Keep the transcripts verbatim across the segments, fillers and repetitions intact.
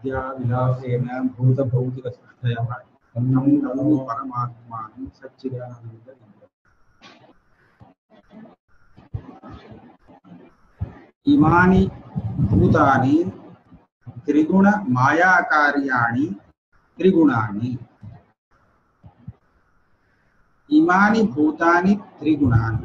विद्या विलासेन भूतभौतिकसृष्टयः तं नमो परमात्मानं सच्चिदानन्दं। इमानि भूतानि त्रिगुण मायाकार्याणि त्रिगुणानि। इमानि भूतानि त्रिगुणानि,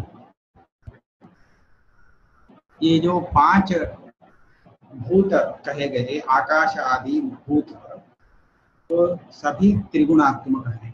ये जो पांच भूत कहे गए, आकाश आदि भूत, तो सभी त्रिगुणात्मक है।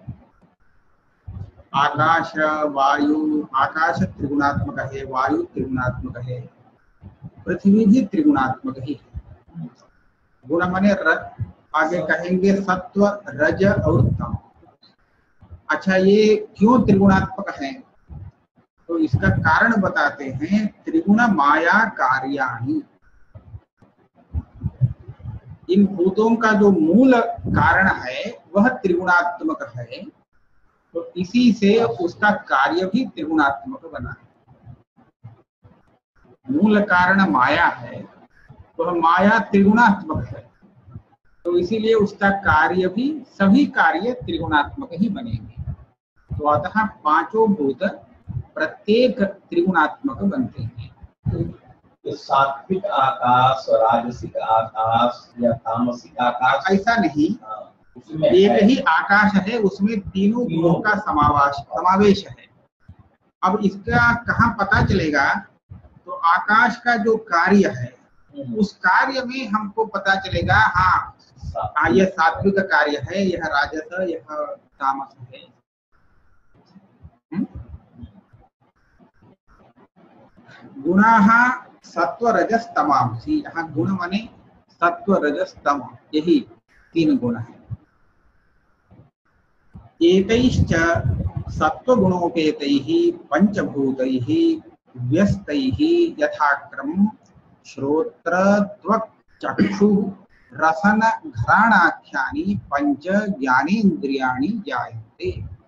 आकाश वायु, आकाश त्रिगुणात्मक है, वायु त्रिगुणात्मक है, पृथ्वी भी त्रिगुणात्मक ही है। गुण माने आगे कहेंगे सत्व, रज और तम। अच्छा, ये क्यों त्रिगुणात्मक है? तो इसका कारण बताते हैं, त्रिगुण माया कार्याणि। इन भूतों का जो मूल कारण है वह त्रिगुणात्मक है, तो इसी से उसका कार्य भी त्रिगुणात्मक बना है। मूल कारण माया है, वह माया त्रिगुणात्मक है, तो इसीलिए उसका कार्य भी, सभी कार्य त्रिगुणात्मक ही बनेंगे। तो अतः पांचों भूत प्रत्येक त्रिगुणात्मक बनते हैं। तो सात्विक आकाश, राजसिक आकाश या तामसिक आकाश ऐसा नहीं, एक ही आकाश है, उसमें तीनों गुणों का समावेश समावेश है। अब इसका कहाँ पता चलेगा? तो आकाश का जो कार्य है, उस कार्य में हमको पता चलेगा, हाँ यह सात्विक कार्य है, यह राजस, यह तामस है। गुणाः सत्व रजस तमांसी। यहाँ गुण माने सत्व रजस तम, यही तीन गुण है। एतैश्च सत्वगुणोपेतैः पंचभूतैः व्यस्तैः यथाक्रमं श्रोत्र त्वक् चक्षु रसन घ्राणाख्यानि पंच ज्ञानेन्द्रियाणि जायन्ते।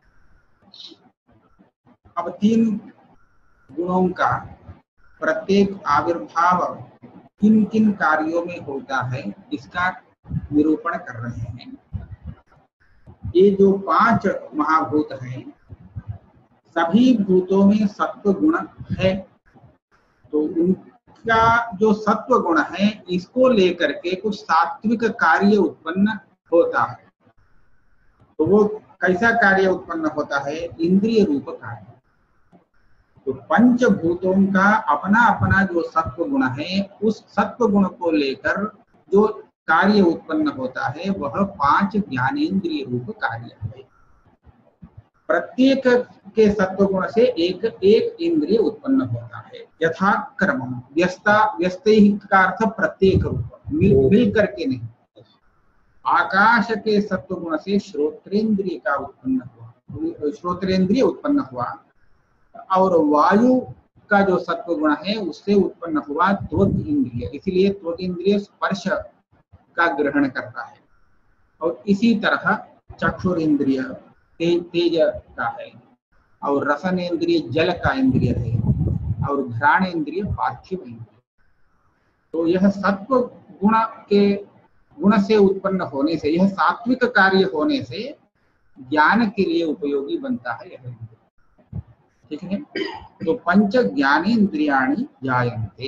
अब तीन गुणों का प्रत्येक आविर्भाव किन किन कार्यों में होता है, इसका निरूपण कर रहे हैं। ये जो पांच महाभूत हैं, सभी भूतों में सत्व गुण है, तो उनका जो सत्व गुण है, इसको लेकर के कुछ सात्विक कार्य उत्पन्न होता है। तो वो कैसा कार्य उत्पन्न होता है? इंद्रिय रूप कार्य। तो पंचभूतों का अपना अपना जो सत्व गुण है, उस सत्व गुण को लेकर जो कार्य उत्पन्न होता है, वह पांच ज्ञानेन्द्रिय रूप कार्य है। प्रत्येक के सत्व गुण से एक एक इंद्रिय उत्पन्न होता है। यथाक्रम, व्यस्ता व्यस्ते का अर्थ प्रत्येक रूप, मिल मिल करके नहीं। आकाश के सत्व गुण से श्रोत्रेंद्रिय का उत्पन्न हुआ, श्रोत्रेंद्रिय उत्पन्न हुआ, और वायु का जो सत्व गुण है उससे उत्पन्न हुआ त्वक इंद्रिय, इसलिए त्वक इंद्रिय स्पर्श का ग्रहण करता है। और इसी तरह चक्षुर इंद्रिय ते, तेज का है, और रसन इंद्रिय जल का इंद्रिय है, और घ्राण इंद्रिय पार्थिव इंद्रिय। तो यह सत्व गुण के गुण से उत्पन्न होने से, यह सात्विक कार्य होने से ज्ञान के लिए उपयोगी बनता है यह इंद्रिय। ठीक है, तो पंच ज्ञानेन्द्रियाणि जायन्ते।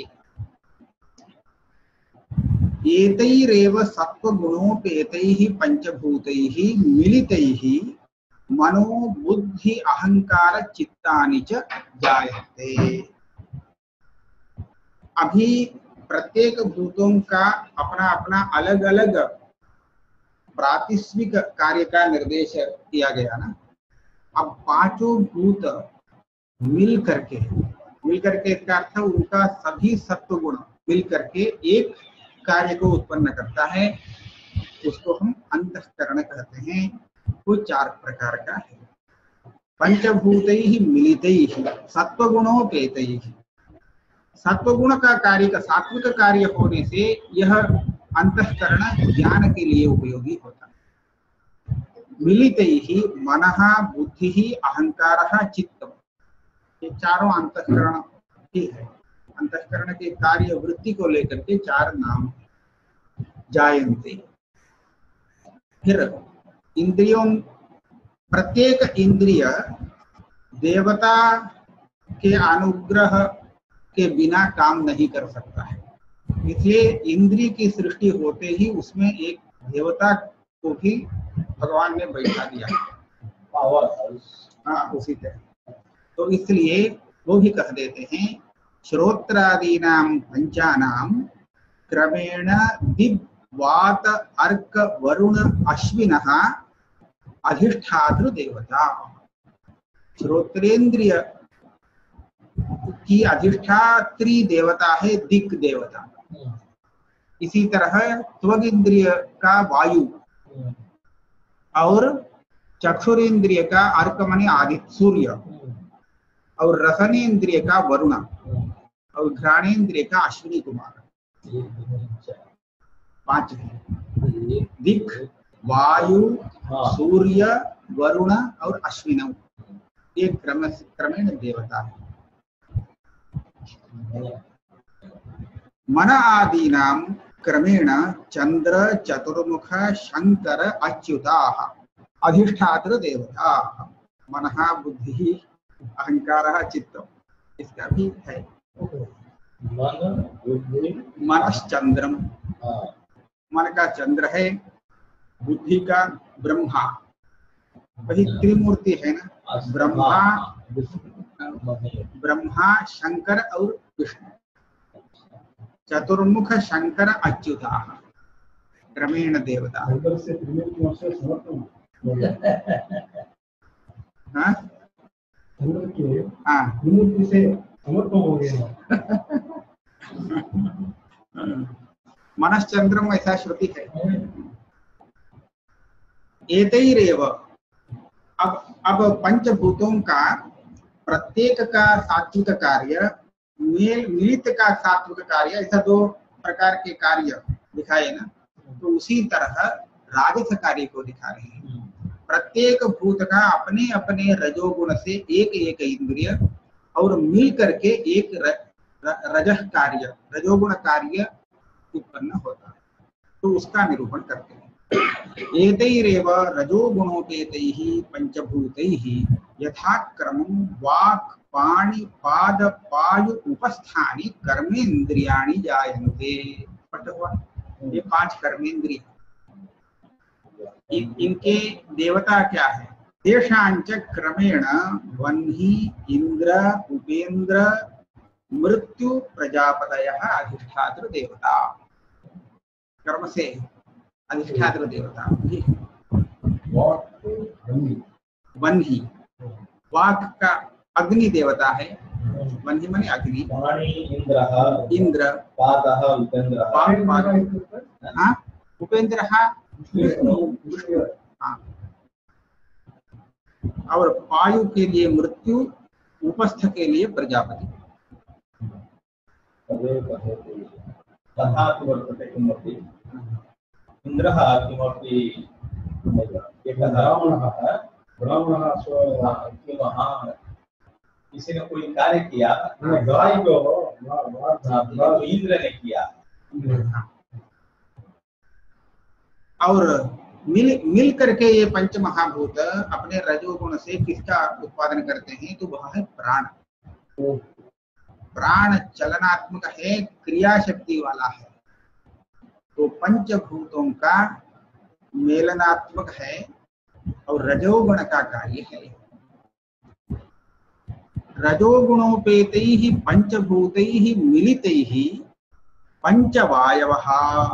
एतैरेव सत्वगुणोपेतैः पंचभूतैः मिलितैः मनो बुद्धि अहंकार चित्तानि च जायन्ते। अभी प्रत्येक भूतों का अपना अपना अलग अलग प्रातिस्विक कार्य का निर्देश किया गया ना। अब पांचों भूत मिल करके मिल करके इसका अर्थ उनका सभी सत्व गुण मिल करके एक कार्य को उत्पन्न करता है, उसको हम अंतःकरण कहते हैं। वो चार प्रकार का है। पंचभूतैः मिलितैः सत्वगुणोपेतैः। सत्वगुण का कार्य का सात्विक कार्य होने से यह अंतःकरण ज्ञान के लिए उपयोगी होता है। मिलितैः मनः बुद्धिः अहंकारः चित्तम्, ये चारों अंतःकरण ही है। अंतःकरण के कार्य वृत्ति को लेकर के चार नाम जायन्ते। फिर इंद्रियों, प्रत्येक इंद्रिय देवता के अनुग्रह के बिना काम नहीं कर सकता है, इसलिए इंद्रिय की सृष्टि होते ही उसमें एक देवता को भी भगवान ने बैठा दिया। हाँ, उसी तरह। तो इसलिए वो भी कह देते हैं श्रोत्रादीनां पंचानां क्रमेण दिव् वात अर्क वरुण अश्विनः अधिष्ठातृ देवता। श्रोत्रेंद्रिय की अधिष्ठात्री देवता है दिक् देवता। इसी तरह त्वगिंद्रिय का वायु और चक्षुरेंद्रिय का अर्क माने आदित्य सूर्य और रसनेन्द्रिय का वरुण और घ्राणेन्द्रिय का अश्विनी कुमार। पांच है दिक् वायु सूर्य वरुण और अश्विन, एक क्रम क्रमेण देवता है। मन आदीनां क्रमेण चंद्र चतुर्मुख शंकर अच्युताः अधिष्ठातृ देवता। मनः बुद्धि अहंकारः चित्त, इसका भी है। मन बुद्धि मनश्चंद्रम, मन का चंद्र है, बुद्धि का ब्रह्मा, वही त्रिमूर्ति है ना, ब्रह्मा ब्रह्मा शंकर और विष्णु। चतुर्मुख शंकर अच्युता क्रमेण देवता। हाँ हाँ मनश्चंद्रम ऐसा श्रुति है। एतैरेव, अब अब पंचभूतों का प्रत्येक का सात्विक कार्य, मिलित का सात्विक कार्य, ऐसा दो प्रकार के कार्य दिखाए ना, तो उसी तरह राजस कार्य को दिखा रहे हैं। प्रत्येक भूत का अपने अपने रजोगुण से एक एक इंद्रिय और मिल करके एक र, र, रजह कार्य, रजोगुण कार्य उत्पन्न होता है, तो उसका निरूपण करते हैं। एतैरेव रजोगुणोपेतैः पंचभूतैः यथाक्रमं वाक् पाणि पाद पायु उपस्थानि कर्मेन्द्रियाणि जायन्ते। पता हुआ, ये पांच कर्मेंद्रिय, इन, इनके देवता क्या है? तेषांच क्रमेण वह्नि इंद्र उपेन्द्र मृत्यु प्रजापतयः अधिष्ठातृ देवता। कर्म से अधिष्ठातृ देवता। वह्नि वाक का अग्नि देवता है, वह्नि माने अग्नि। इंद्र इंद्र पादः उपेन्द्रः, हाँ उपेन्द्र विष्णु विष्णु, हाँ। और पायु के लिए मृत्यु, उपस्थ के लिए प्रजापति। तथा वर्तते किमपि इंद्रः किमपि एकः ब्राह्मणः ब्राह्मणः स्वः किसी ने कोई कार्य किया, गाय को इंद्र ने किया, और मिल मिल करके ये पंच महाभूत अपने रजोगुण से किसका उत्पादन करते हैं? तो वह है प्राण। प्राण चलनात्मक है, क्रिया शक्ति वाला है, तो पंचभूतों का मेलनात्मक है और रजोगुण का कार्य है। रजोगुणोपेतैः पंचभूतैः मिलितैः पंचवायवः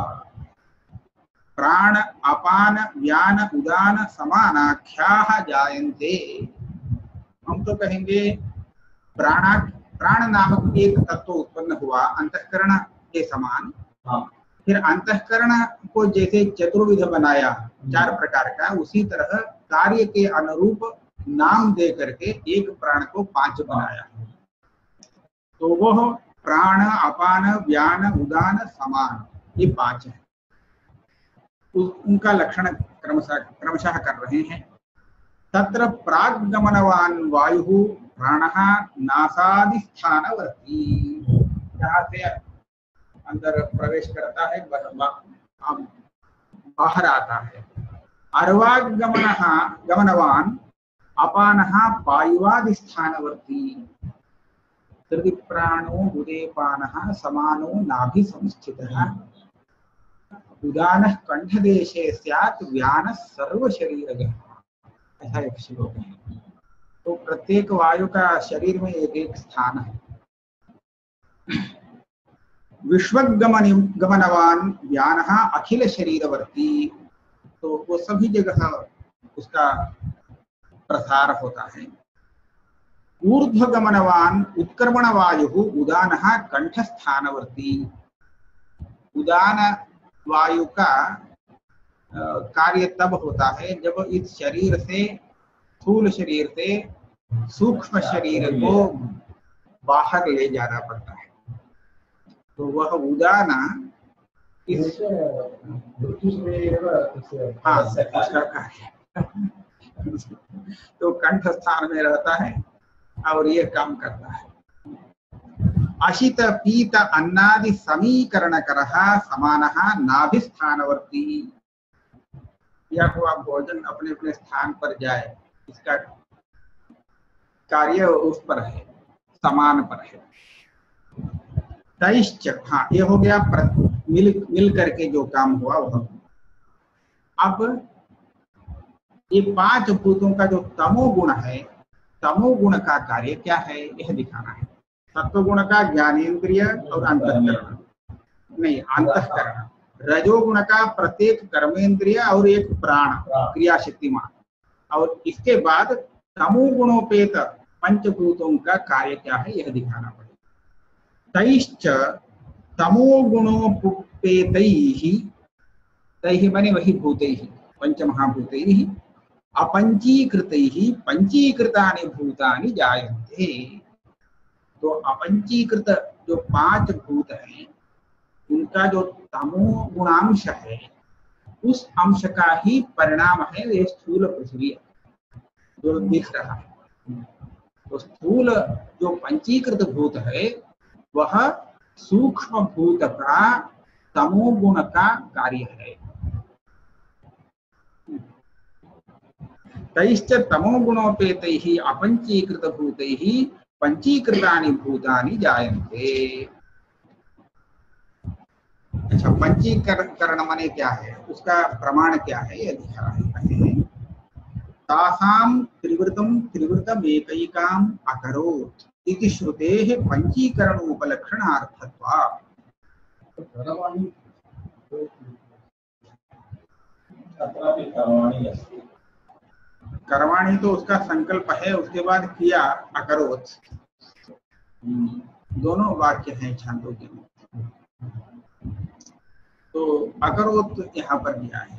प्राण अपान व्यान उदान समानाख्याः जायन्ते। हम तो कहेंगे प्राणा प्राण नामक एक तत्व उत्पन्न हुआ अंतःकरण के समान। हाँ। फिर अंतःकरण को जैसे चतुर्विध बनाया, चार प्रकार का, उसी तरह कार्य के अनुरूप नाम दे करके एक प्राण को पांच बनाया। तो वह प्राण अपान व्यान उदान समान, ये पांच है। उनका लक्षण क्रमशः क्रमशः कर रहे हैं। तत्र प्राग्गमनवान वायु प्राणः नासादिस्थानवर्ती, जहाँ से अंदर प्रवेश करता है बाहर आता है, अर्वागमनः गमनवान् अपानः पायुवादिस्थानवर्ती हृदि प्राणो उदेपानः समानो नाभि संस्थितः उदानः कंठदेशे स्यात् व्यानः सर्वशरीरगः। ऐसा एक श्लोक है। तो प्रत्येक वायु का शरीर में एक एक स्थान है। विश्वगमन गमनवान व्यानः अखिल शरीरवर्ती, तो वो सभी जगह उसका प्रसार होता है। ऊर्ध्वगमनवान उत्कर्मण वायु उदानः कंठस्थानवर्ती, उदान वायु का कार्य तब होता है जब इस शरीर से, स्थूल शरीर से सूक्ष्म शरीर को बाहर ले जाना पड़ता है। तो वह उदाना इस हाँ उसका कार्य तो कंठ स्थान में रहता है और ये काम करता है। अशित पीत अन्नादि समीकरण करः समानः नाभिस्थानवर्ती, यह हुआ भोजन अपने अपने स्थान पर जाए, इसका कार्य उस पर है, समान पर है। तैश्च, हाँ ये हो गया मिल मिल करके जो काम हुआ वह। अब ये पांच भूतों का जो तमोगुण है, तमोगुण का कार्य क्या है यह दिखाना है। सत्वगुण का ज्ञानेन्द्रिय और अंतःकरण, नहीं अंतःकरण। रजोगुण का प्रत्येक कर्मेंद्रिय और एक प्राण क्रियाशक्तिमान, और इसके बाद तमोगुणोपेत पंचभूतों का कार्य क्या है यह दिखाना पड़ेगा। तैश्च तमोगुणोपेतैः, तैः माने वही भूतैः पंचमहाभूतैः अपंचीकृतैः पंचीकृतानि भूतानि जायन्ते। तो अपंचीकृत जो पांच भूत हैं उनका जो तमो गुणांश है उस अंश का ही परिणाम है ये स्थूल पृथ्वी जो दिख रहा है। तो स्थूल जो पंचीकृत भूत है वह सूक्ष्म भूत का तमोगुण का कार्य है। तैश्च तमोगुणोपेतैः अपंचीकृत भूतैः पंचीकृतानि भूतानि जायन्ते। अच्छा, पंचीकरण माने क्या है, उसका प्रमाण क्या है यह दिखा रहे हैं। तासां त्रिवृतं त्रिवृतम् एकैकाम् अकरोत् इति श्रुतेः पंचीकरणोपलक्षणार्थत्वात्। कर्माणि तो उसका संकल्प है, उसके बाद किया अकरोत्, दोनों वाक्य हैं छांदोग्य में। तो अकरोत् यहाँ पर दिया है।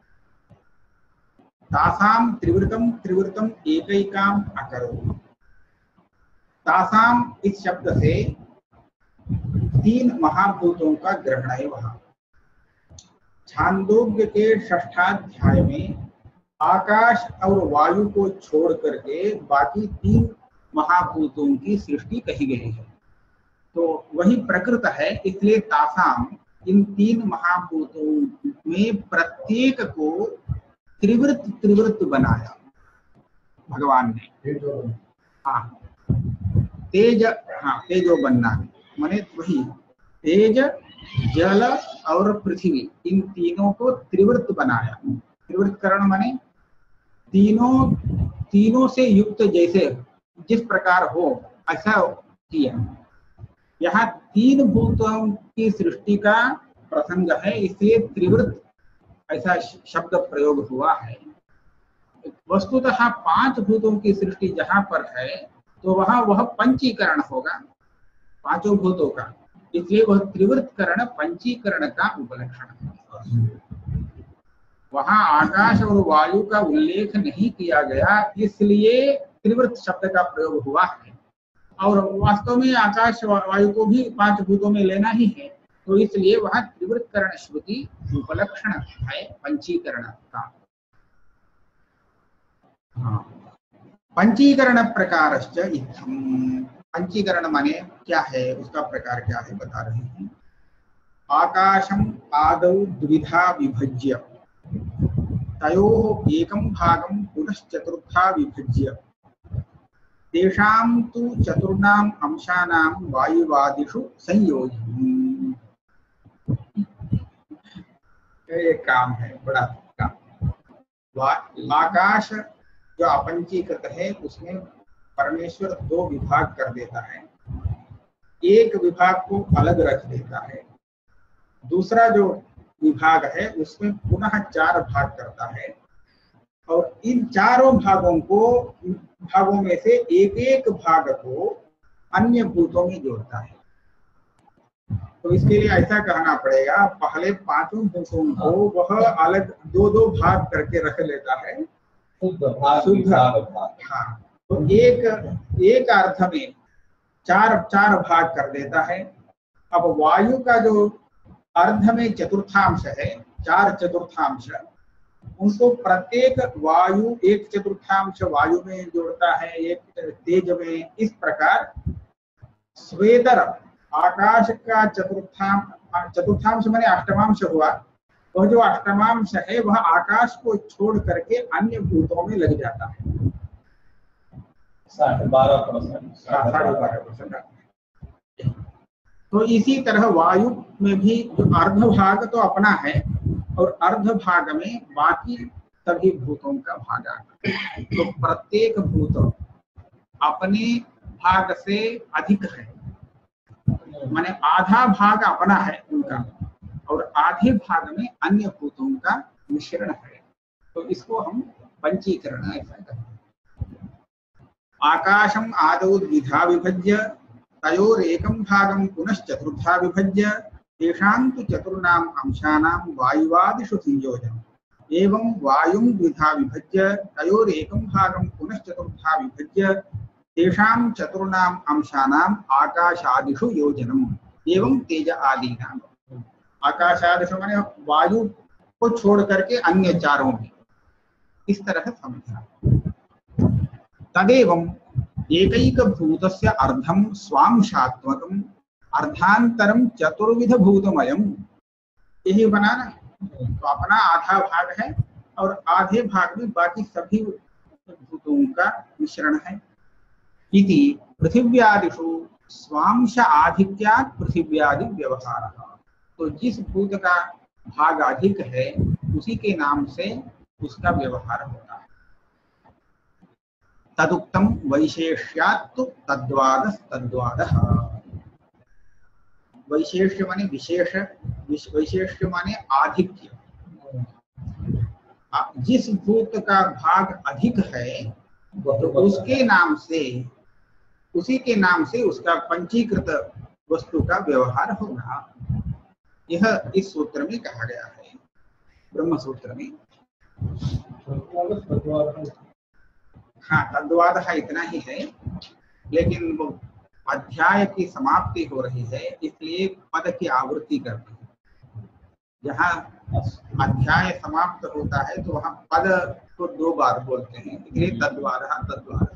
तासाम त्रिवृतम त्रिवृतम एकैकाम अकरोत्। तासाम इस शब्द से तीन महाभूतों का ग्रहण है वहां। छांदोग्य के षष्ठाध्याय में आकाश और वायु को छोड़ करके बाकी तीन महाभूतों की सृष्टि कही गई है। तो वही प्रकृत है, इसलिए तासाम इन तीन महाभूतों में प्रत्येक को त्रिवृत त्रिवृत बनाया भगवान ने। हाँ तेज, हाँ तेजो बनना माने वही तेज, जल और पृथ्वी, इन तीनों को त्रिवृत बनाया। त्रिवृत करण माने तीनों तीनों से युक्त, जैसे जिस प्रकार हो ऐसा किया। यहाँ तीन भूतों की सृष्टि का प्रसंग है, इसलिए त्रिवृत ऐसा शब्द प्रयोग हुआ है। वस्तुतः पांच भूतों की सृष्टि जहां पर है तो वहां वह पंचीकरण होगा पांचों भूतों का, इसलिए वह त्रिवृत करण पंचीकरण का उपलक्षण है। वहां आकाश और वायु का उल्लेख नहीं किया गया, इसलिए त्रिवृत शब्द का प्रयोग हुआ है। और वास्तव में आकाश वायु को भी पांच भूतों में लेना ही है, तो इसलिए वहां त्रिवृत करण श्रुति उपलक्षण है पंचीकरण का। हाँ, पंचीकरण प्रकारश्च इत्थम्। पंचीकरण माने क्या है, उसका प्रकार क्या है बता रहे हैं। आकाशम आदौ द्विधा विभज्य तयोः एकं भागं पुनश्चतुर्था विभज्य तेषां तु चतुर्णाम् अंशानां वायुवादिषु संयोजनम्। ये काम है, बड़ा काम। आकाश जो अपंचीकृत है उसमें परमेश्वर दो विभाग कर देता है, एक विभाग को अलग रख देता है, दूसरा जो विभाग है उसमें पुनः चार भाग करता है, और इन चारों भागों को भागों में से एक एक भाग को अन्य भूतों में जोड़ता है। तो इसके लिए ऐसा कहना पड़ेगा, पहले पांचों भूतों को वह अलग दो दो भाग करके रख लेता है, शुद्ध भाग शुद्ध भाग। हाँ, तो एक एक अर्थ में चार चार भाग कर देता है। अब वायु का जो अर्ध में चतुर्थांश है, चार चतुर्थांश, उनको प्रत्येक वायु एक चतुर्थांश वायु में जोड़ता है, एक तेज में। इस प्रकार स्वेदर आकाश का चतुर्थांश, चतुर्थांश माने अष्टमांश हुआ, वह जो अष्टमांश है वह आकाश को छोड़ करके अन्य भूतों में लग जाता है। साढ़े बारह परसेंट साढ़े बारह परसेंट। तो इसी तरह वायु में भी जो अर्ध भाग तो अपना है और अर्ध भाग में बाकी सभी भूतों का भाग आता है। तो प्रत्येक भूत अपने भाग से अधिक है, माने आधा भाग अपना है उनका और आधे भाग में अन्य भूतों का मिश्रण है। तो इसको हम पंचीकरण ऐसा कहते हैं। आकाशम आदौ द्विधा विभज्य तयोरेकं भागं पुनश्चतुर्था विभज्य तेषां तु चतुर्णाम् अंशानां वायुवादिषु संयोजनम्। एवं वायुं द्विधा विभज्य तयोरेकं भागं पुनश्चतुर्था विभज्य तेषां चतुर्णाम् अंशानाम् आकाशादिषु योजनम्। एवं तेज आदीनां, आकाशादिषु माने वायु को छोड़ करके अन्य चारों में, इस तरह समझना। तदेवं एकैक भूतस्य अर्धं स्वांशात्मकम् अर्धांतरम चतुर्विध भूतमयम्। यही बना ना, तो अपना आधा भाग है और आधे भाग में बाकी सभी भूतों का मिश्रण है। इति पृथिव्यादिषु स्वांश आधिक्यात् पृथिव्यादि व्यवहारः। तो जिस भूत का भाग अधिक है उसी के नाम से उसका व्यवहार होता है। तदुक्तम वैशेष्यात् तद्वादः तद्वादः। वैशेष्य माने विशेष, वैशेष्य माने आधिक्य। जिस भूत का भाग अधिक है तो उसके नाम से, उसी के नाम से उसका पंचीकृत वस्तु का व्यवहार होगा। यह इस सूत्र में कहा गया है, ब्रह्म सूत्र में। हाँ, तद्वाद है, इतना ही है, लेकिन वो अध्याय की समाप्ति हो रही है इसलिए पद की आवृत्ति करते हैं। जहाँ अध्याय समाप्त होता है तो वहाँ पद को दो बार बोलते हैं, इसलिए तद्वाद तद्वाद।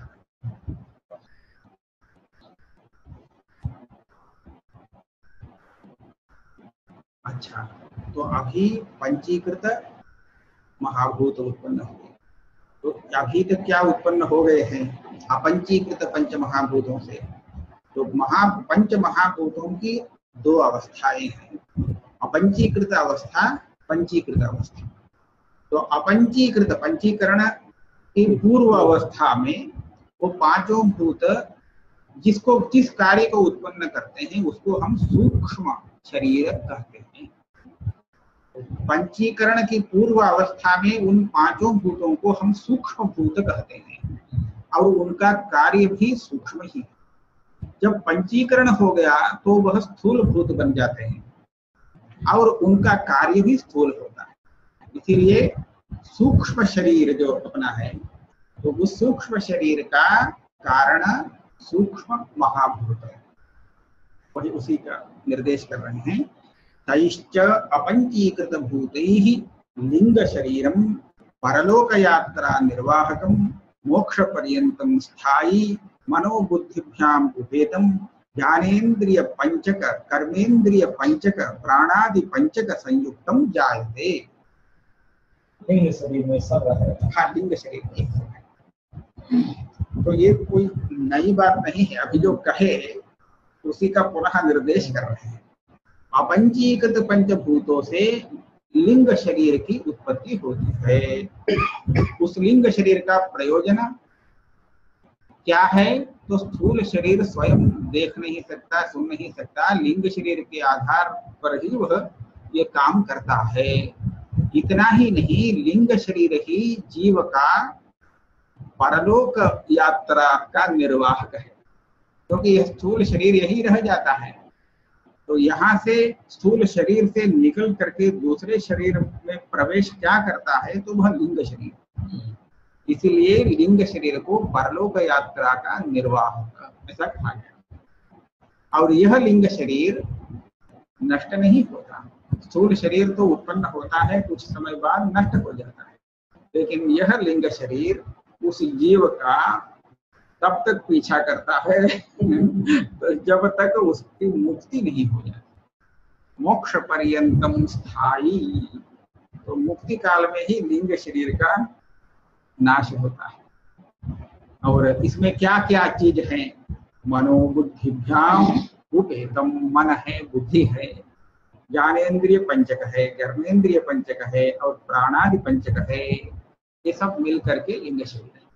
अच्छा, तो अभी पंचीकृत महाभूत उत्पन्न हुए। तो अभी तक क्या उत्पन्न हो गए हैं? अपंचीकृत पंच महाभूतों से। तो महा पंच महाभूतों की दो अवस्थाएं हैं, अपंचीकृत अवस्था, पंचीकृत अवस्था। तो अपंचीकृत, पंचीकरण की पूर्व अवस्था में वो पांचों भूत जिसको जिस कार्य को उत्पन्न करते हैं उसको हम सूक्ष्म शरीर कहते हैं। पंचीकरण की पूर्व अवस्था में उन पांचों भूतों को हम सूक्ष्म भूत कहते हैं और उनका कार्य भी सूक्ष्म ही है। जब पंचीकरण हो गया तो वह स्थूल भूत बन जाते हैं और उनका कार्य भी स्थूल होता है। इसीलिए सूक्ष्म शरीर जो अपना है तो उस सूक्ष्म शरीर का कारण सूक्ष्म महाभूत है, वही उसी का निर्देश कर रहे हैं। तैश्च अपंचीकृत भूतैः लिंग शरीरम परलोक यात्रा निर्वाहकम मोक्ष पर्यंतम स्थायी मनोबुद्धिभ्याम उपेतम ज्ञानेन्द्रिय पंचक कर्मेन्द्रिय पंचक प्राणादि पंचक संयुक्तम जायते। लिंग शरीर में सब रहेगा। हाँ, लिंग शरीर में एक है। तो ये कोई नई बात नहीं है, अभी जो कहे उसी का पुनः निर्देश कर रहे हैं। अपंचीकृत पंचभूतों से लिंग शरीर की उत्पत्ति होती है। उस लिंग शरीर का प्रयोजन क्या है? तो स्थूल शरीर स्वयं देख नहीं सकता, सुन नहीं सकता, लिंग शरीर के आधार पर ही वह ये काम करता है। इतना ही नहीं, लिंग शरीर ही जीव का परलोक यात्रा का निर्वाहक है, क्योंकि यह स्थूल शरीर यही रह जाता है। तो यहाँ से स्थूल शरीर से निकल करके दूसरे शरीर में प्रवेश क्या करता है? तो वह लिंग शरीर। इसीलिए लिंग शरीर को परलोक यात्रा का निर्वाहक ऐसा कहा गया। और यह लिंग शरीर नष्ट नहीं होता। स्थूल शरीर तो उत्पन्न होता है, कुछ समय बाद नष्ट हो जाता है, लेकिन यह लिंग शरीर उस जीव का तब तक पीछा करता है तो जब तक उसकी मुक्ति नहीं हो जाती। मोक्ष पर्यंतम स्थायी। तो मुक्ति काल में ही लिंग शरीर का नाश होता है। और इसमें क्या क्या चीज है? मनोबुद्धिभ्याम उपेतम। मन है, बुद्धि है, ज्ञानेन्द्रिय पंचक है, कर्मेंद्रिय पंचक है और प्राणादि पंचक है। ये सब मिल करके लिंग शरीर है।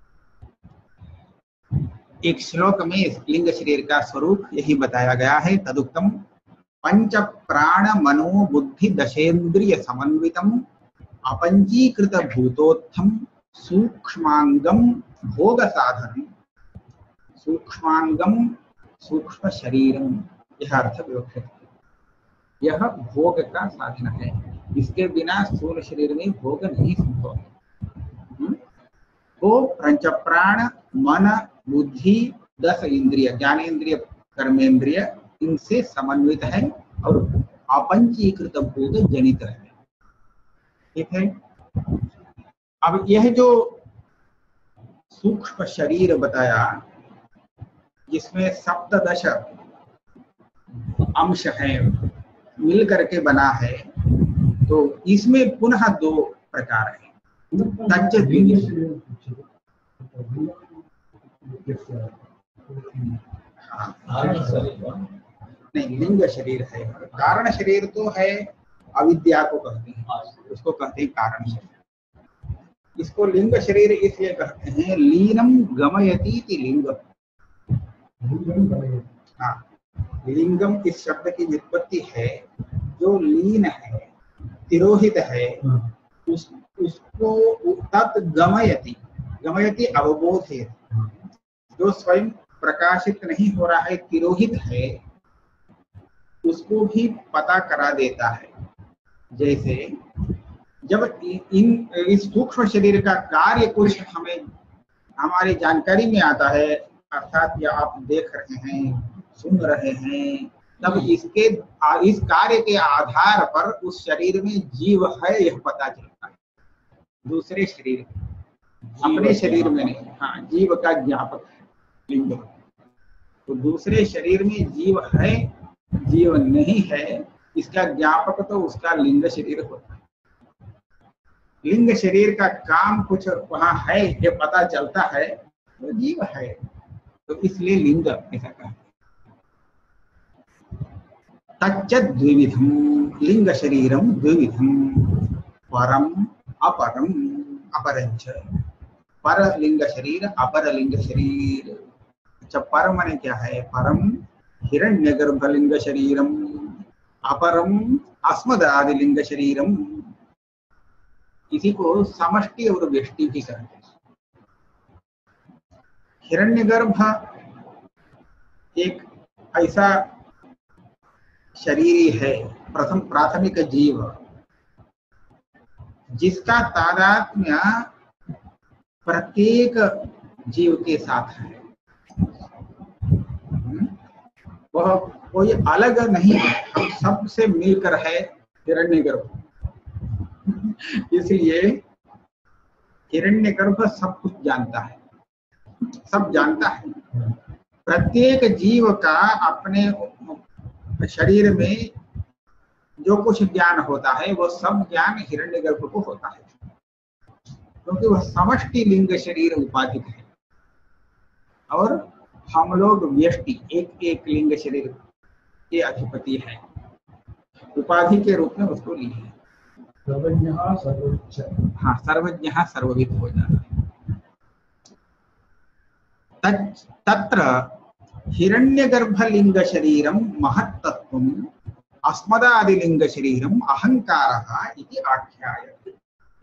एक श्लोक में इस लिंग शरीर का स्वरूप यही बताया गया है। तदुक्तम पंच प्राण मनो बुद्धि दशेन्द्रिय समन्वितम अपंचीकृत भूतोत्थम सूक्ष्मांगम भोग साधन। सूक्ष्मांगम सूक्ष्म शरीरम, यह अर्थ विवक्षित है। यह भोग का साधन है, इसके बिना स्थूल शरीर में भोग नहीं संभव है। वो पंच प्राण मन बुद्धि दस इंद्रिय, ज्ञानेन्द्रिय कर्मेंद्रिय, इनसे समन्वित है और अपंचीकृत भूत जनित है। ठीक है। अब यह जो सूक्ष्म शरीर बताया, जिसमें सप्तदश अंश है, मिल करके बना है, तो इसमें पुनः दो प्रकार है। तच्च द्विविध। नहीं, लिंग शरीर है। कारण शरीर तो है, अविद्या को कहते हैं, उसको कहते हैं कारण शरीर। इसको लिंग शरीर इसलिए कहते हैं, लीनम गमयति इति लिंगम। हाँ, लिंगम इस शब्द की व्युत्पत्ति है जो लीन है, तिरोहित है, उस उसको तत् गमयति। गमयति अवबोध है, जो स्वयं प्रकाशित नहीं हो रहा है, तिरोहित है, उसको भी पता करा देता है। जैसे जब इन इस सूक्ष्म शरीर का कार्य कुछ हमें हमारी जानकारी में आता है, अर्थात या आप देख रहे हैं, सुन रहे हैं, तब इसके इस कार्य के आधार पर उस शरीर में जीव है यह पता चलता है। दूसरे शरीर में, अपने शरीर में नहीं। हाँ, जीव का ज्ञापक है लिंग। तो दूसरे शरीर में जीव है, जीव नहीं है, इसका ज्ञापक तो उसका लिंग शरीर होता है। लिंग शरीर का काम कुछ वहां है, ये पता चलता है, तो जीव है, तो इसलिए लिंग ऐसा कहा। तच्च द्विविधम, लिंग शरीरम द्विविधम, परम अपरम। अपरंच, पर लिंग शरीर, अपर लिंग शरीर। अच्छा, पर माने क्या है? परम हिरण्यगर्भ लिंग शरीरम, अपरम अस्मदादि लिंग शरीरम। इसी को समष्टि और व्यष्टि भी कहते हैं। हिरण्यगर्भ एक ऐसा शरीर है, प्रथम प्राथमिक जीव, जिसका तादात्म्य प्रत्येक जीव के साथ है। वह कोई अलग नहीं है, हम सबसे मिलकर है हिरण्यगर्भ। इसलिए हिरण्यगर्भ सब कुछ जानता है, सब जानता है। प्रत्येक जीव का अपने शरीर में जो कुछ ज्ञान होता है, वो सब ज्ञान हिरण्यगर्भ को होता है। क्योंकि वह समष्टि लिंग शरीर उपाधिक है और हम लोग व्यष्टि एक एक लिंग शरीर के अधिपति है, उपाधि के रूप में उसको लिए है। सर्वज्ञः सर्वोच्च। हाँ, सर्वज्ञः सर्वविद हो जाता है। तत् तत्र हिरण्यगर्भलिंग शरीरम महत्तत्वम अस्मदादिलिंग शरीरम अहंकारः इति आख्यायते।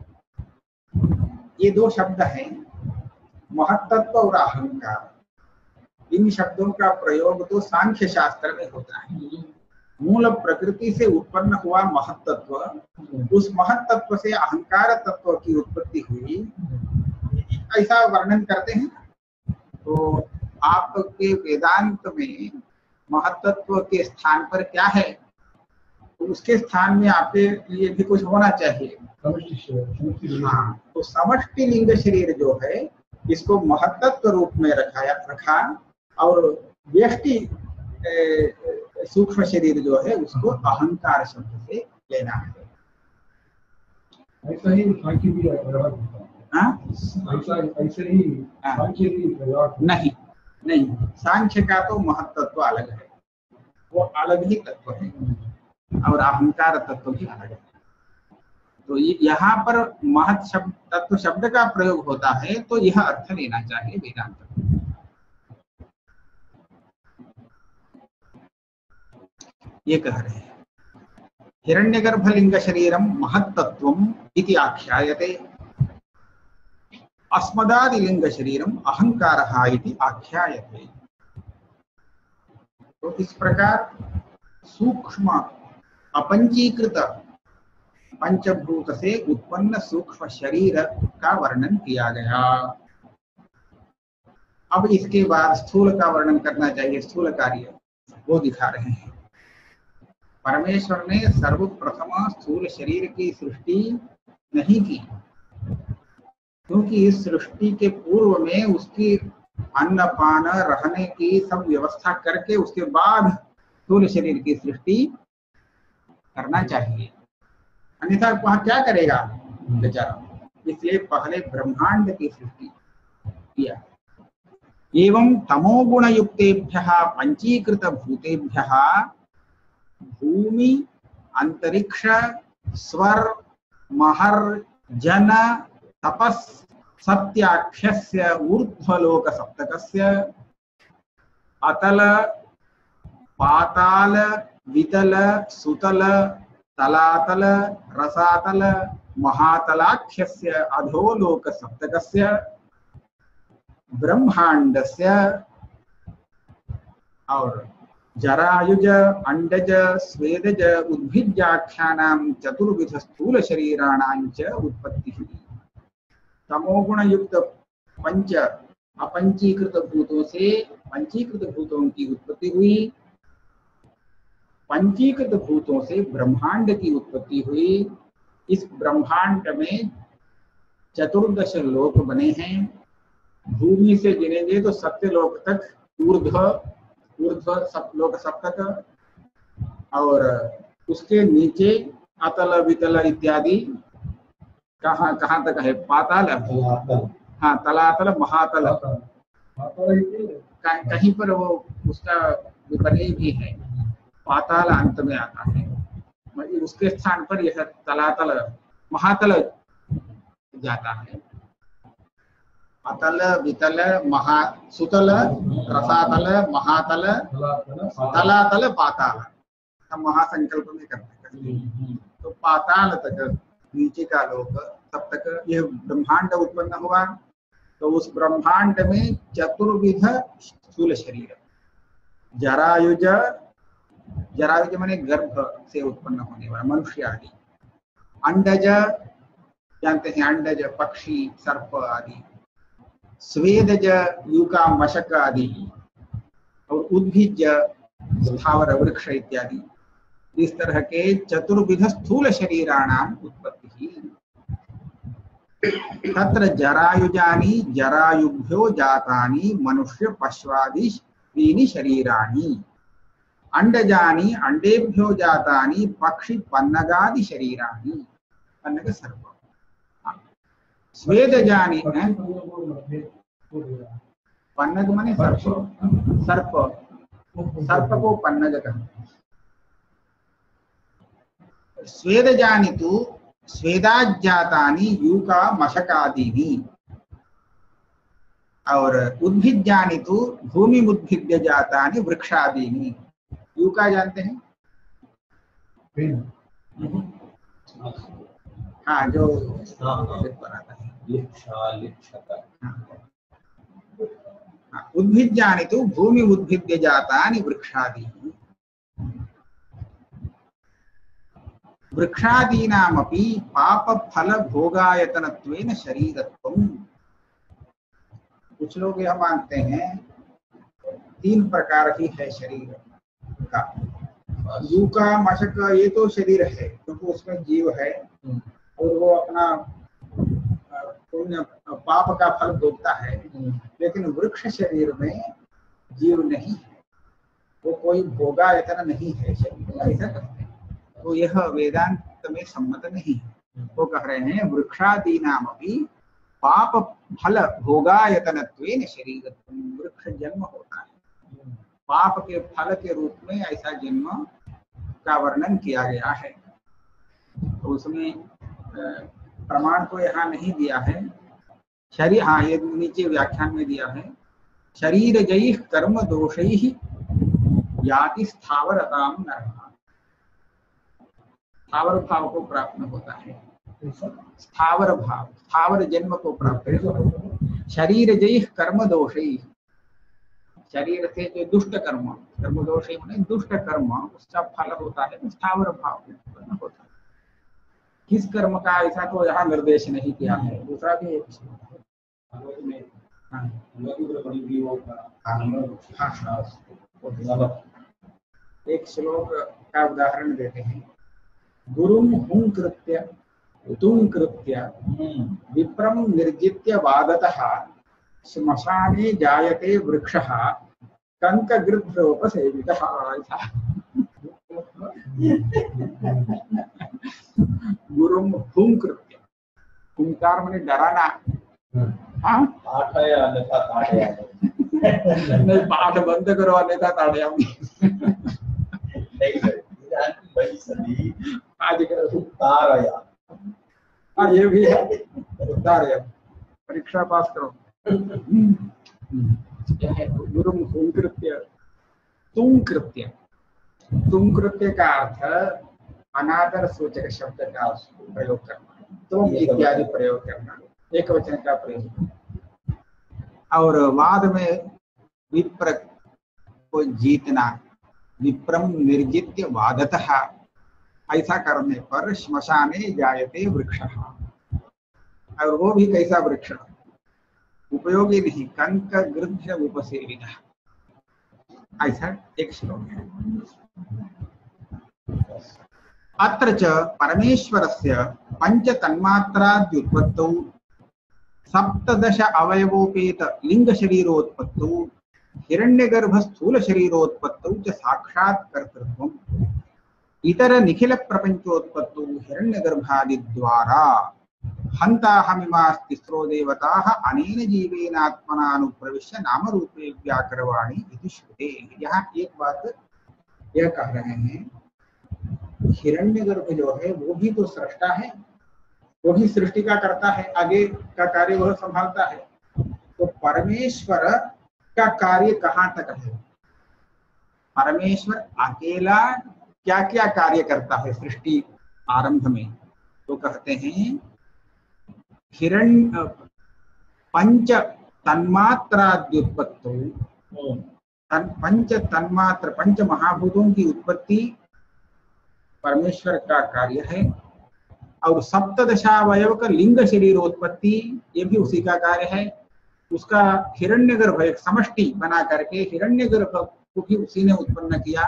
ये दो शब्द हैं, महत्तत्व और अहंकार। इन शब्दों का प्रयोग तो सांख्य शास्त्र में होता है। मूल प्रकृति से उत्पन्न हुआ महत्तत्व, उस महत्तत्व से अहंकार तत्व की उत्पत्ति हुई, ऐसा वर्णन करते हैं। तो आपके वेदांत में महत्तत्व के स्थान पर क्या है, तो उसके स्थान में आपके लिए भी कुछ होना चाहिए। हाँ, तो समष्टि लिंग शरीर जो है इसको महत्तत्व रूप में रखाया रखा और व्यष्टि सूक्ष्म शरीर जो है उसको अहंकार शब्द से लेना है। ऐसा ही सांख्य भी व्यवहार होता है। हाँ? ऐसा ऐसे ही सांख्य भी व्यवहार नहीं नहीं, सांख्य का तो महत्तत्व अलग है, वो अलग ही तत्व है और अहंकार तत्व भी अलग है। तो यहाँ पर महत् शब्द तत्व शब्द का प्रयोग होता है तो यह अर्थ लेना चाहिए वेदांत में। ये कह रहे हैं हिरण्यगर्भलिंग शरीरम महत्तत्वम इति आख्यायते अस्मदादिलिंग शरीरम अहंकारः इति आख्यायते। तो इस प्रकार सूक्ष्म अपंचीकृत पंचभूत से उत्पन्न सूक्ष्म शरीर का वर्णन किया गया। अब इसके बाद स्थूल का वर्णन करना चाहिए, स्थूल कार्य वो दिखा रहे हैं। परमेश्वर ने सर्वप्रथम स्थूल शरीर की सृष्टि नहीं की, क्योंकि इस सृष्टि के पूर्व में उसकी अन्न पान रहने की सब व्यवस्था करके उसके बाद स्थूल शरीर की सृष्टि करना चाहिए, अन्यथा वहां क्या करेगा बेचारा। इसलिए पहले ब्रह्मांड की सृष्टि किया। एवं तमोगुण युक्तेभ्यः पंचीकृत भूतेभ्यः भूमि अंतरिक्ष स्वर महर जन तपस् सत्याख्यस्य ऊर्ध्वलोक सप्तकस्य अतल पाताल वितल सुतल तलातल रसातल महातलाख्यस्य अधोलोक सप्तकस्य ब्रह्मांडस्य और जरायुज अंडज स्वेदज उद्भिज्जाख्यानां चतुर्विध स्थूल शरीराणां च उत्पत्ति हुई। तमोगुण युक्त पंच अपंचीकृत भूतों से पंचीकृत भूतों की उत्पत्ति हुई। पंचीकृत भूतों से ब्रह्मांड की उत्पत्ति हुई। इस ब्रह्मांड में चतुर्दश लोक बने हैं। भूमि से गिनेंगे तो सत्य लोक तक, ऊर्ध्व ऊर्ध्व सब लोक सप्तक, और उसके नीचे अतल वितल इत्यादि कहाँ कहाँ तक है, पाताल, हाँ तलातल महातल, कहीं पर वो उसका विपरीत भी है, पाताल अंत में आता है, उसके स्थान पर यह तलातल महातल जाता है। अतल वितल महा सुतल रसातल महातल तलातल पाताल, हम महासंकल्प में करते हैं। तो पाताल तक नीचे का लोक तब तक यह ब्रह्मांड उत्पन्न हुआ। तो उस ब्रह्मांड में चतुर्विध स्थूल शरीर, जरायुज, जरायुज माने गर्भ से उत्पन्न होने वाला मनुष्य आदि, अंडज जानते हैं, अंडज पक्षी सर्प आदि, स्वेदज यूका मशक आदि, और उद्भिज स्थावर वृक्ष इत्यादि, इस तरह के चतुर्विध स्थूल शरीराणाम उत्पत्ति। तत्र जरायुजानि जरायुभ्यो जातानि मनुष्य पश्वादि त्रीणि शरीराणि, अंडजानि अंडेभ्यो जातानि पक्षी पन्नगादि शरीराणि, पन्नग सर्प। स्वेद जानी पक्षी को वो मध्य को दे रहा है। पन्नग माने सर्प, सर्प सर्प को पन्नग कहते हैं। स्वेद जानितु स्वेदाज्जातानि यूका मशकादीनि, और उद्भिद जानितु भूमि उद्भिद्य जातानि वृक्षादीनि। यूका जानते हैं? हाँ, जो आता है लिप्सा लिप्सक। उद्भिद जानितु भूमि उद्भिद्य जातानि वृक्षादीनि। वृक्षादीनामपि पाप फल भोगायतनत्वेन शरीरत्वम्। कुछ लोग यह मानते हैं तीन प्रकार की है शरीर का। यूका मशक ये तो शरीर है क्योंकि तो उसमें जीव है और वो अपना पुण्य पाप का फल भोगता है, लेकिन वृक्ष शरीर में जीव नहीं है, वो कोई भोगायतन नहीं है शरीर, ऐसा कहते हैं। तो यह वेदांत में सम्मत नहीं है। वो कह रहे हैं वृक्षादीनामपि पाप फल भोगायतनत्वेन शरीरत्वं। वृक्ष जन्म होता है, पाप के फल के रूप में ऐसा जन्म का वर्णन किया गया है। तो उसमें प्रमाण तो यहाँ नहीं दिया है। शरीर, हाँ ये नीचे व्याख्यान में दिया है, शरीर जैः कर्म दोषैः याति स्थावरताम नरः। स्थावर भाव को प्राप्त होता है, स्थावर भाव, स्थावर जन्म को प्राप्त होता है। शरीर जैः कर्म दोषैः, शरीर से जो दुष्ट कर्म, कर्म दोषैः माने दुष्ट कर्म, उसका फल होता है, स्थावर भाव उत्पन्न होता है। किस कर्म का ऐसा तो यहाँ निर्देश नहीं किया है। दूसरा भी एक एक श्लोक का उदाहरण देते हैं। गुरुं हुं कृत्य तुं कृत्य विप्रं निर्जित्य वागतः श्मशाने जायते वृक्षः कंकगृध्रोपसेवितः। गुरुं हुं कृत्य, हुंकार माने डराना। हाँ पाठ है अन्यथा ताड़या नहीं, पाठ बंद करो अन्यथा ताड़या नहीं भाई सभी आज करो तारया। हाँ ये भी है, तारया परीक्षा पास करो। गुरुं हुं कृत्य तुं कृत्य, तुम कृत्य का अर्थ अनादर सूचक शब्द का प्रयोग करना, तुम इत्यादि प्रयोग करना, एक वचन का प्रयोग। और वाद में विप्र को जीतना, विप्रम निर्जित्य वादतः, ऐसा करने पर श्मशाने जायते वृक्षः। और वो भी कैसा वृक्ष, उपयोगी नहीं, कंक गृध्र उपसेवितः, ऐसा एक श्लोक है। अत्र च परमेश्वरस्य पंच तन्मात्राद्युत्पत्तौ सप्तदश अवयवोपेत लिंग शरीरोत्पत्तौ हिरण्यगर्भ स्थूल शरीरोत्पत्तौ च साक्षात् कर्तृत्वम् इतर निखिल प्रपंचोत्पत्तौ हिरण्यगर्भादि द्वारा हन्ताहमिमास्तिस्रो देवताः अनेन जीवेनात्मना अनुप्रविश्य नाम रूपे व्याकरवाणी इति श्रुते। यहाँ एक बात यह कह रहे हैं, हिरण्यगर्भ जो है वो भी तो सृष्टा है, वो भी सृष्टि का करता है, आगे का कार्य वह संभालता है। तो परमेश्वर का कार्य कहाँ तक है? परमेश्वर अकेला क्या क्या कार्य करता है सृष्टि आरंभ में? तो कहते हैं हिरण्य पंच तन्मात्राद्युत्पत्तौ, तन, पंच तन्मात्र पंच महाभूतों की उत्पत्ति परमेश्वर का कार्य है। और सप्तदशावयव का लिंग शरीरोत्पत्ति ये भी उसी का कार्य है। उसका हिरण्यगर्भ एक समष्टि बना करके हिरण्यगर्भ को भी उसी ने उत्पन्न किया।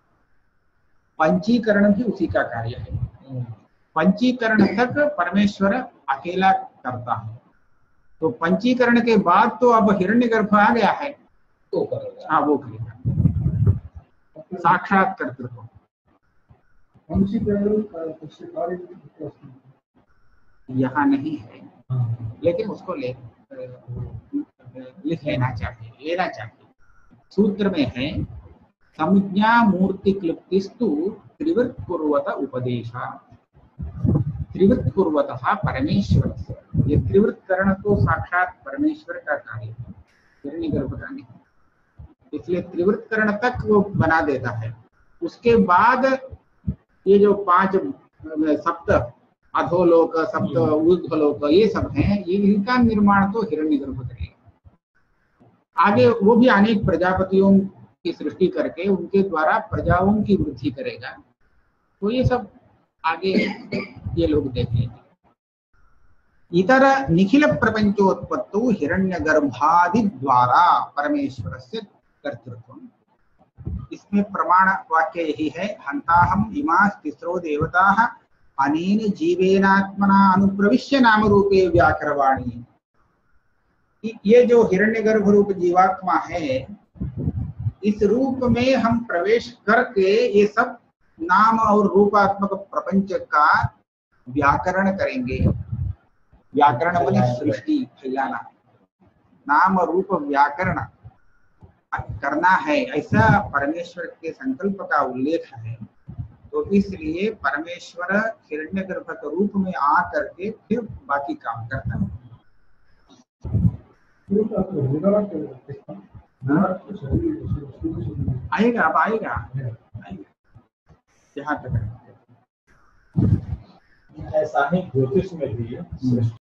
पंचीकरण भी उसी का कार्य है। पंचीकरण तक परमेश्वर अकेला करता है। तो पंचीकरण के बाद तो अब हिरण्यगर्भ आ गया है, तो करेगा, हाँ वो करेगा साक्षात कर्तृत्व। यहाँ नहीं है, लेकिन उसको ले लिख लेना चाहिए, लेना चाहिए। सूत्र में है संज्ञा मूर्ति क्लुप्तिस्तु त्रिवृत् पूर्वत उपदेशा। त्रिवृत् पूर्वतः परमेश्वर से, ये त्रिवृत् करण तो साक्षात परमेश्वर का कार्य है, हिरण्यगर्भ का नहीं, इसलिए त्रिवृत् करण तक वो बना देता है। उसके बाद ये जो पांच सप्त अधोलोक, सप्त ऊर्ध्वलोक, ये सब हैं, ये इनका निर्माण तो हिरण्यगर्भ करेगा। आगे वो भी अनेक प्रजापतियों की सृष्टि करके उनके द्वारा प्रजाओं की वृद्धि करेगा। तो ये सब आगे ये लोग देखेंगे। इतर निखिल प्रपंचोत्पत्तौ हिरण्यगर्भादि द्वारा परमेश्वर से कर्तृत्व। इसमें प्रमाण वाक्य यही है, हंताहम इमास तिस्रो देवताः अनेन जीवेनात्मना अनुप्रविश्य नाम रूपे व्याकरवाणी। ये जो हिरण्यगर्भ रूप जीवात्मा है, इस रूप में हम प्रवेश करके ये सब नाम और रूपात्मक प्रपंच का व्याकरण करेंगे। व्याकरण माने सृष्टि, फैलाना, नाम रूप व्याकरण करना है, ऐसा परमेश्वर के संकल्प का उल्लेख है। तो इसलिए परमेश्वर हिरण्यगर्भ के रूप में आ करके फिर बाकी काम करता है। आएगा, अब आएगा, आएगा। यहाँ तक ऐसा ही ज्योतिष में भी